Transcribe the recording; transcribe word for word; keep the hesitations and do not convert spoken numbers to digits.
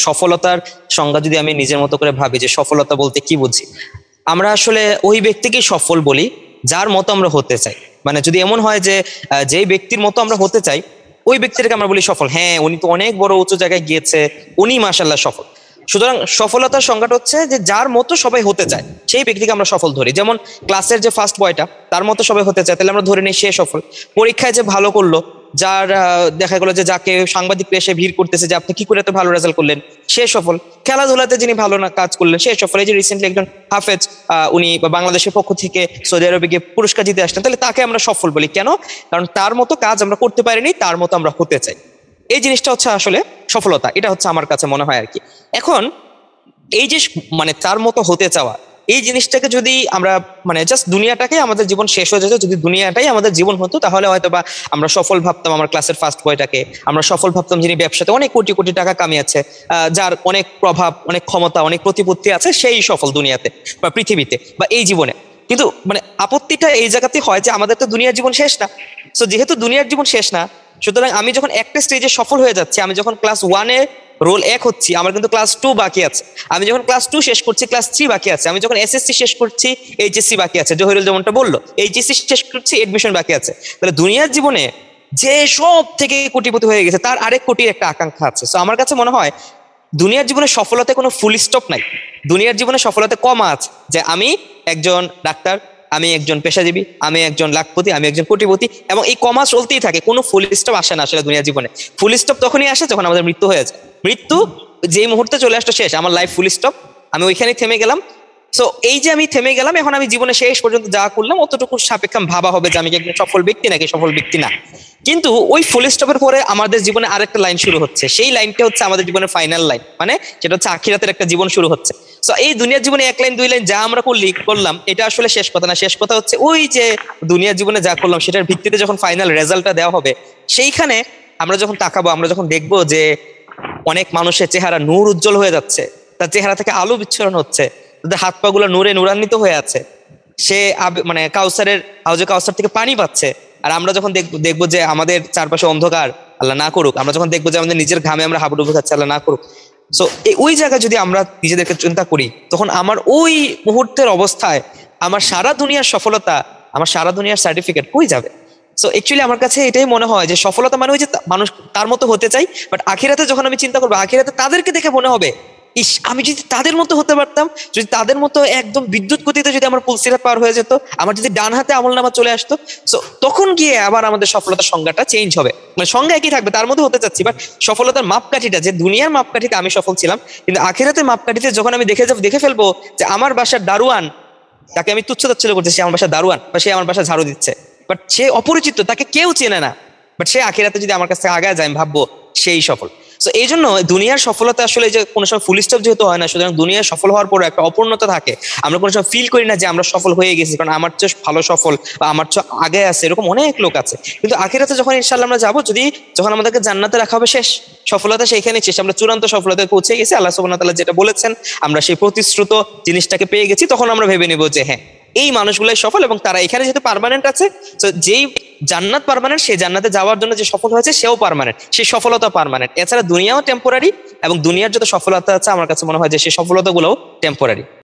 সফলতার সংজ্ঞা যদি আমি নিজের মতো করে ভাবি যে সফলতা বলতে কি বুঝি, আমরা আসলে ওই ব্যক্তিকেই সফল বলি যার মতো আমরা হতে চাই। মানে যদি এমন হয় যে যেই ব্যক্তির মতো আমরা হতে চাই ওই ব্যক্তিটাকে আমরা বলি সফল। হ্যাঁ, উনি তো অনেক বড় উঁচু জায়গায় গিয়েছে, উনি মাশাআল্লাহ সফল। সুতরাং সফলতার সংজ্ঞাটা হচ্ছে যে যার মতো সবাই হতে চায় সেই ব্যক্তিকে আমরা সফল ধরি। যেমন ক্লাসের যে ফার্স্ট বয়টা, তার মতো সবাই হতে চায়, তাহলে আমরা ধরে নিই সে সফল। পরীক্ষায় যে ভালো করলো, যার দেখা গেলো যে যাকে সাংবাদিক এসে ভিড় করতেছে যে আপনি কি করে এত ভালো রেজাল্ট করলেন, সে সফল। খেলাধুলাতে যিনি ভালো না কাজ করলেন সে সফল। এই যে রিসেন্টলি একজন হাফেজ উনি বাংলাদেশের পক্ষ থেকে সৌদি আরবে গিয়ে পুরস্কার জিতে আসলেন, তাহলে তাকে আমরা সফল বলি। কেন? কারণ তার মতো কাজ আমরা করতে পারিনি, তার মতো আমরা হতে চাই। এই জিনিসটা হচ্ছে আসলে সফলতা, এটা হচ্ছে আমার কাছে মনে হয় আর কি। এখন এই যে মানে তার মতো হতে চাওয়া, এই জিনিসটাকে যদি আমরা মানে জাস্ট দুনিয়াটাকে আমাদের জীবন শেষ হয়ে যেত, যদি দুনিয়াটাই আমাদের জীবন হতো, তাহলে হয়তো বা আমরা সফল ভাবতাম আমার ক্লাসের ফার্স্ট বয়টাকে, আমরা সফল ভাবতাম যিনি ব্যবসাতে অনেক কোটি কোটি টাকা কামিয়েছে, যার অনেক প্রভাব, অনেক ক্ষমতা, অনেক প্রতিপত্তি আছে, সেই সফল দুনিয়াতে বা পৃথিবীতে বা এই জীবনে। কিন্তু মানে আপত্তিটা এই জায়গাতে হয় যে আমাদের তো দুনিয়ার জীবন শেষ না। সো যেহেতু দুনিয়ার জীবন শেষ না, সুতরাং আমি যখন একটা স্টেজে সফল হয়ে যাচ্ছি, আমি যখন ক্লাস ওয়ানে রোল এক হচ্ছি, আমার কিন্তু ক্লাস টু বাকি আছে। আমি যখন ক্লাস টু শেষ করছি, ক্লাস থ্রি বাকি আছে। আমি যখন এসএসসি শেষ করছি, এইচএসসি বাকি আছে। জহিরুল যেমনটা বললো, এইচএসসি শেষ করছি, এডমিশন বাকি আছে। তাহলে দুনিয়ার জীবনে যে সব থেকে কোটিপতি হয়ে গেছে তার আরেক কোটির একটা আকাঙ্ক্ষা আছে। সো আমার কাছে মনে হয় দুনিয়ার জীবনে সফলতায় কোনো ফুল স্টপ নাই। দুনিয়ার জীবনে সফলতা কমা আছে যে আমি একজন ডাক্তার, আমি একজন পেশাজীবী, আমি একজন লাখপতি, আমি একজন কোটিপতি, এবং এই কমা চলতেই থাকে, কোনো ফুল স্টপ আসে না আসলে দুনিয়ার জীবনে। ফুল স্টপ তখনই আসে যখন আমাদের মৃত্যু হয়ে যায়। মৃত্যু যেই মুহূর্তে চলে আসতো শেষ, আমার লাইফ ফুল স্টপ, আমি ওইখানেই থেমে গেলাম। সো এই যে আমি থেমে গেলাম, এখন আমি জীবনে শেষ পর্যন্ত যা করলাম অতটুকু সাপেক্ষে ভাবা হবে যে আমি কি একজন সফল ব্যক্তি নাকি সফল ব্যক্তি না। কিন্তু ওই ফুল স্টপের পরে আমাদের জীবনে আরেকটা লাইন শুরু হচ্ছে, সেই লাইনটা হচ্ছে আমাদের জীবনের ফাইনাল লাইন, মানে সেটা হচ্ছে আখিরাতের একটা জীবন শুরু হচ্ছে। সো এই দুনিয়ার জীবনে এক লাইন দুই লাইন যা আমরা করলি করলাম এটা আসলে শেষ কথা না। শেষ কথা হচ্ছে ওই যে দুনিয়ার জীবনে যা করলাম সেটার ভিত্তিতে যখন ফাইনাল রেজাল্টটা দেওয়া হবে, সেইখানে আমরা যখন তাকাবো, আমরা যখন দেখবো যে অনেক মানুষের চেহারা নূর উজ্জ্বল হয়ে যাচ্ছে, তার চেহারা থেকে আলো বিচ্ছুরণ হচ্ছে, তাদের হাত পা গুলো নূরে নূরান্বিত হয়ে আছে, সে মানে কাউসারের হাউজে কাউসার থেকে পানি পাচ্ছে। আর আমরা যখন দেখবো দেখবো যে আমাদের চারপাশে অন্ধকার, আল্লাহ না করুক, আমরা যখন দেখবো যে আমাদের নিজের ঘামে আমরা হাবুডুবু খাচ্ছি, আল্লাহ না করুক। সো ওই জায়গায় যদি আমরা নিজেদেরকে চিন্তা করি, তখন আমার ওই মুহূর্তের অবস্থায় আমার সারা দুনিয়ার সফলতা, আমার সারা দুনিয়ার সার্টিফিকেট কই যাবে? সো অ্যাকচুয়ালি আমার কাছে এটাই মনে হয় যে সফলতা মানে ওই যে মানুষ তার মতো হতে চাই, বাট আখিরাতে যখন আমি চিন্তা করবো, আখিরাতে তাদেরকে দেখে মনে হবে ইস আমি যদি তাদের মতো হতে পারতাম, যদি তাদের মতো একদম বিদ্যুৎ গতিতে যদি আমার পুলসিরাত পার হয়ে যেত, আমার যদি ডান হাতে আমলনামা চলে আসতো, সো তখন গিয়ে আবার আমাদের সফলতার সংজ্ঞাটা চেঞ্জ হবে। মানে সংজ্ঞা একই থাকবে, তার মধ্যে হতে চাচ্ছি, বাট সফলতার মাপকাঠিটা, যে দুনিয়ার মাপকাঠিতে আমি সফল ছিলাম, কিন্তু আখিরাতের মাপকাঠিতে যখন আমি দেখে যাবো, দেখে ফেলবো যে আমার বাসার দারোয়ান, তাকে আমি তুচ্ছ তাচ্ছিল্য করছি, সে আমার বাসার দারোয়ান বা সে আমার বাসা ঝাড়ু দিচ্ছে, বাট সে অপরিচিত, তাকে কেউ চেনে না, বাট সে আখিরাতে যদি আমার কাছ থেকে আগায় যায়, আমি ভাববো সেই সফল। সো এই জন্য দুনিয়ার সফলতা আসলে যে কোনো সময় ফুল স্টপ যেহেতু হয় না, সুতরাং দুনিয়ার সফল হওয়ার পরে একটা অপূর্ণতা থাকে। আমরা কোনো সময় ফিল করি না যে আমরা সফল হয়ে গেছি, কারণ আমার চেয়ে ভালো সফল বা আমার চেয়ে আগে আছে, এরকম অনেক লোক আছে। কিন্তু আখিরাতে যখন ইনশাআল্লাহ আমরা যাবো, যদি যখন আমাদেরকে জান্নাতে রাখা হবে, শেষ সফলতা সেইখানে শেষ, আমরা চূড়ান্ত সফলতায় পৌঁছে গেছি। আল্লাহ সুবহানাহু ওয়া তাআলা যেটা বলেছেন, আমরা সেই প্রতিশ্রুত জিনিসটাকে পেয়ে গেছি, তখন আমরা ভেবে নেবো যে হ্যাঁ এই মানুষগুলাই সফল, এবং তারা এখানে যেহেতু পার্মানেন্ট আছে, তো যেই জান্নাত পার্মানেন্ট, সেই জান্নাতে যাওয়ার জন্য যে সফল হয়েছে সেও পার্মানেন্ট, সেই সফলতা পার্মানেন্ট। এছাড়া দুনিয়াও টেম্পোরারি, এবং দুনিয়ার যত সফলতা আছে আমার কাছে মনে হয় যে সেই সফলতাগুলোও টেম্পোরারি।